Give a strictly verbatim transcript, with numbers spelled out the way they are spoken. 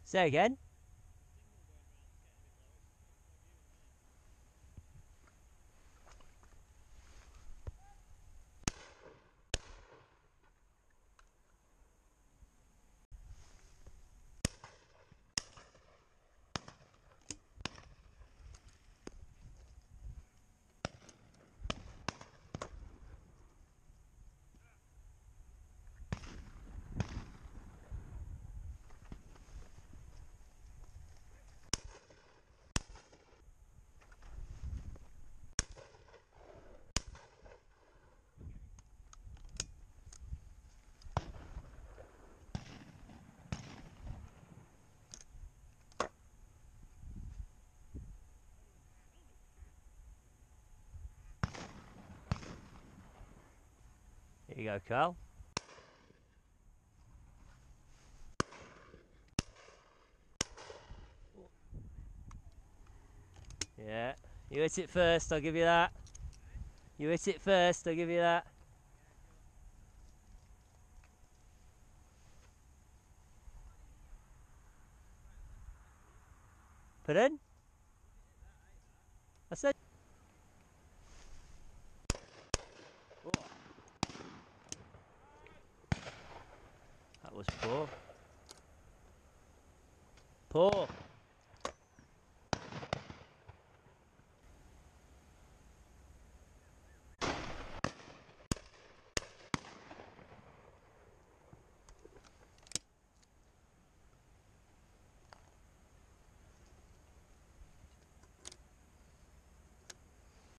Say again. Here you go, Carl. Yeah, you hit it first, I'll give you that. You hit it first, I'll give you that. Pardon? I said... Oh. That was poor. Poor.